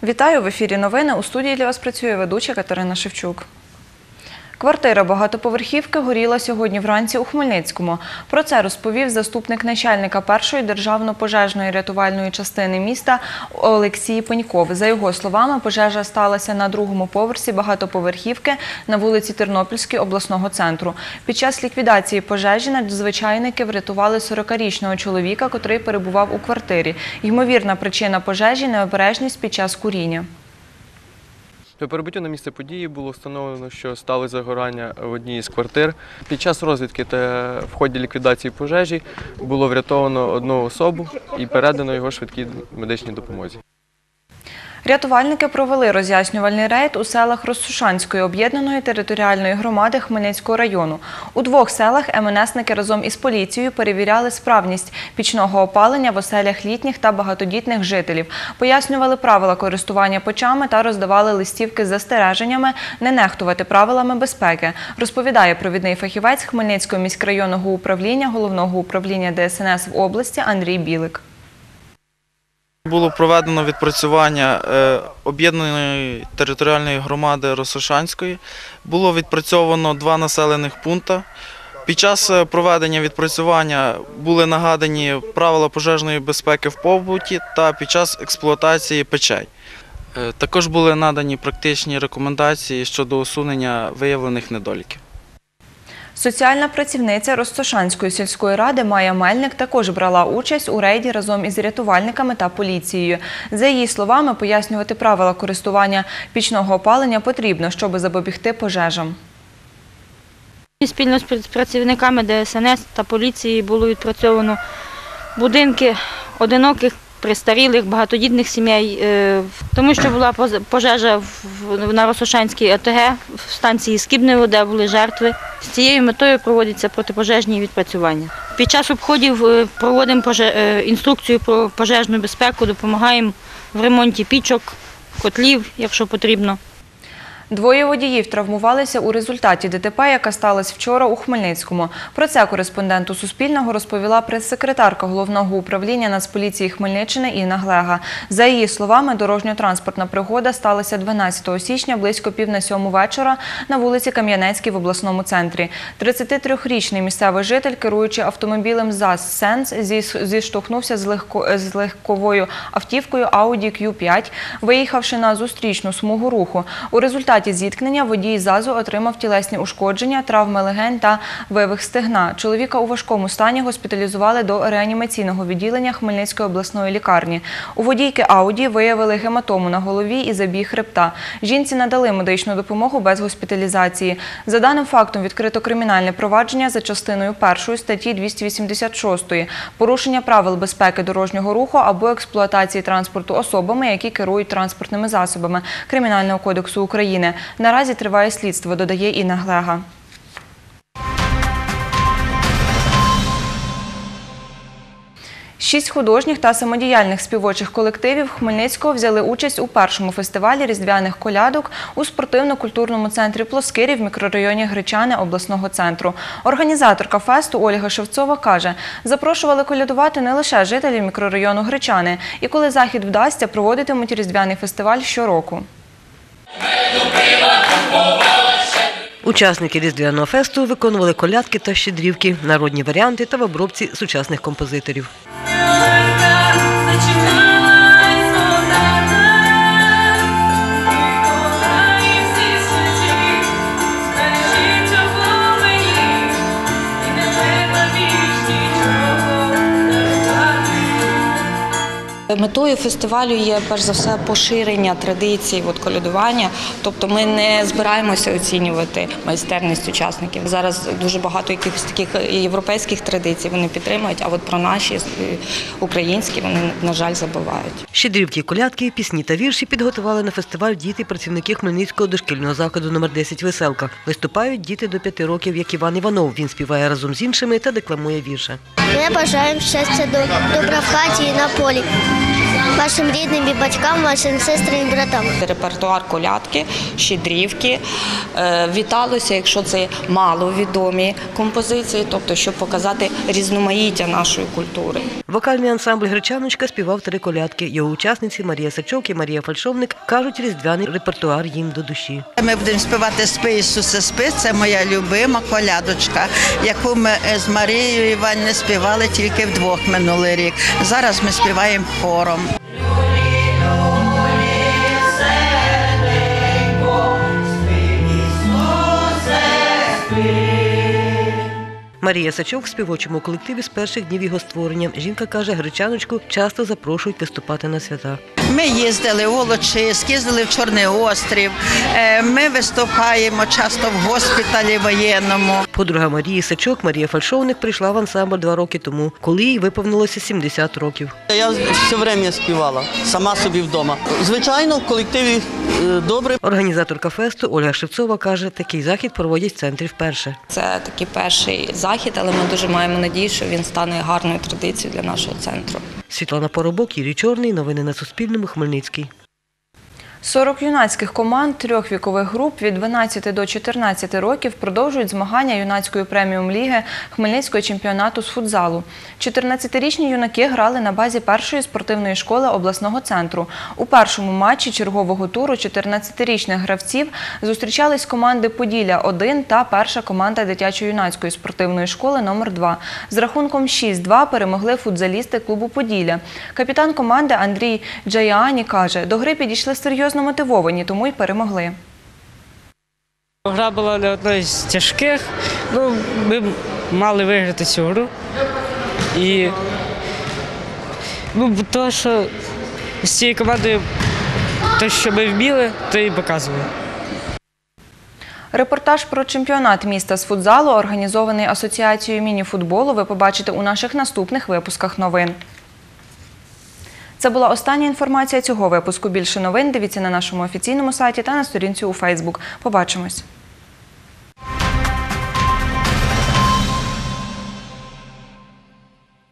Вітаю! В ефірі новини. У студії для вас працює ведуча Катерина Шевчук. Квартира багатоповерхівки горіла сьогодні вранці у Хмельницькому. Про це розповів заступник начальника першої державно-пожежної рятувальної частини міста Олексій Пеньков. За його словами, пожежа сталася на другому поверсі багатоповерхівки на вулиці Тернопільській обласного центру. Під час ліквідації пожежі надзвичайники врятували 40-річного чоловіка, котрий перебував у квартирі. Ймовірна причина пожежі – необережність під час куріння. По прибуттю на місце події було встановлено, що сталося загорання в одній із квартир. Під час розвідки та в ході ліквідації пожежі було врятовано одну особу і передано його швидкій медичній допомозі. Рятувальники провели роз'яснювальний рейд у селах Ростошанської об'єднаної територіальної громади Хмельницького району. У двох селах МНСники разом із поліцією перевіряли справність пічного опалення в оселях літніх та багатодітних жителів, пояснювали правила користування печами та роздавали листівки з застереженнями не нехтувати правилами безпеки, розповідає провідний фахівець Хмельницького міськрайонного управління Головного управління ДСНС в області Андрій Білик. Було проведено відпрацювання об'єднаної територіальної громади Ростошанської. Було відпрацьовано 2 населених пункти. Під час проведення відпрацювання були нагадані правила пожежної безпеки в побуті та під час експлуатації печей. Також були надані практичні рекомендації щодо усунення виявлених недоліків. Соціальна працівниця Ростошанської сільської ради Майя Мельник також брала участь у рейді разом із рятувальниками та поліцією. За її словами, пояснювати правила користування пічного опалення потрібно, щоб запобігти пожежам. Спільно з працівниками ДСНС та поліції було відпрацьовано будинки одиноких, престарілих, багатодітних сімей, тому що була пожежа на Ростошанській ОТГ, в станції Скібнево, де були жертви. З цією метою проводяться протипожежні відпрацювання. Під час обходів проводимо інструкцію про пожежну безпеку, допомагаємо в ремонті пічок, котлів, якщо потрібно. 2 водіїв травмувалися у результаті ДТП, яка сталася вчора у Хмельницькому. Про це кореспонденту Суспільного розповіла прес-секретарка Головного управління Нацполіції Хмельниччини Інна Глега. За її словами, дорожньо-транспортна пригода сталася 12 січня близько 6:45 вечора на вулиці Кам'янецькій в обласному центрі. 33-річний місцевий житель, керуючи автомобілем ЗАЗ «Сенс», зіштовхнувся з легковою автівкою Audi Q5, виїхавши на зустрічну смугу руху. У результаті зіткнення водій ЗАЗу отримав тілесні ушкодження, травми легень та вивих стегна. Чоловіка у важкому стані госпіталізували до реанімаційного відділення Хмельницької обласної лікарні. У водійки Ауді виявили гематому на голові і забій хребта. Жінці надали медичну допомогу без госпіталізації. За даним фактом відкрито кримінальне провадження за частиною 1 статті 286 «Порушення правил безпеки дорожнього руху або експлуатації транспорту особами, які керують транспортними засобами» Кримінального кодексу України. Наразі триває слідство, додає Інна Глега. 6 художніх та самодіяльних співочих колективів Хмельницького взяли участь у першому фестивалі різдвяних колядок у спортивно-культурному центрі «Плоскирі» в мікрорайоні Гречани обласного центру. Організаторка фесту Ольга Шевцова каже, запрошували колядувати не лише жителів мікрорайону Гречани. І коли захід вдасться, проводитимуть різдвяний фестиваль щороку. Учасники різдвяного фесту виконували колядки та щедрівки, народні варіанти та в обробці сучасних композиторів. Метою фестивалю є, перш за все, поширення традицій колядування. Тобто ми не збираємося оцінювати майстерність учасників. Зараз дуже багато якихось таких європейських традицій вони підтримують, а от про наші українські вони, на жаль, забувають. Щедрівки, колядки, пісні та вірші підготували на фестиваль діти-працівники Хмельницького дошкільного закладу номер 10 «Веселка». Виступають діти до 5 років, як Іван Іванов. Він співає разом з іншими та декламує вірші. Ми бажаємо щастя, добра в хаті і на полі. вашим рідним і батькам, вашим сестрам і братам. Репертуар колядки, щедрівки. Віталося, якщо це маловідомі композиції, тобто щоб показати різноманіття нашої культури. Вокальний ансамбль «Гречаночка» співав 3 колядки. Його учасниці Марія Сачок і Марія Фальшовник кажуть, різдвяний репертуар їм до душі. Ми будемо співати «Спи, Ісусе, спи». Це моя любима колядочка, яку ми з Марією Іванівною співали тільки вдвох минулий рік. Зараз ми співаємо хором. Марія Сачок в співочому колективі з перших днів його створення. Жінка каже, «Гречаночку» часто запрошують виступати на свята. Ми їздили у Волочиськ, їздили в Чорний острів, ми виступаємо часто в госпіталі воєнному. Подруга Марії Сачок, Марія Фальшовник, прийшла в ансамбль 2 роки тому, коли їй виповнилося 70 років. Я все время співала, сама собі вдома. Звичайно, в колективі добре. Організаторка фесту Ольга Шевцова каже, такий захід проводять в центрі вперше. Це такий перший захід, але ми дуже маємо надію, що він стане гарною традицією для нашого центру. Світлана Поробок, Юрій Чорний. Новини на Суспільному. Хмельницький. 40 юнацьких команд 3 вікових груп від 12 до 14 років продовжують змагання юнацької преміум-ліги Хмельницького чемпіонату з футзалу. 14-річні юнаки грали на базі першої спортивної школи обласного центру. У першому матчі чергового туру 14-річних гравців зустрічались команди «Поділля-1» та перша команда дитячо-юнацької спортивної школи номер 2. З рахунком 6-2 перемогли футзалісти клубу «Поділля». Капітан команди Андрій Джаяані каже, до гри підійшли серйозно мотивовані, тому й перемогли. Гра була не одною з тяжких, ми мали виграти цю гру. І то, що з цією командою, те, що ми вміли, то і показували. Репортаж про чемпіонат міста з футзалу, організований Асоціацією міні-футболу, ви побачите у наших наступних випусках новин. Це була остання інформація цього випуску. Більше новин дивіться на нашому офіційному сайті та на сторінці у Фейсбук. Побачимось!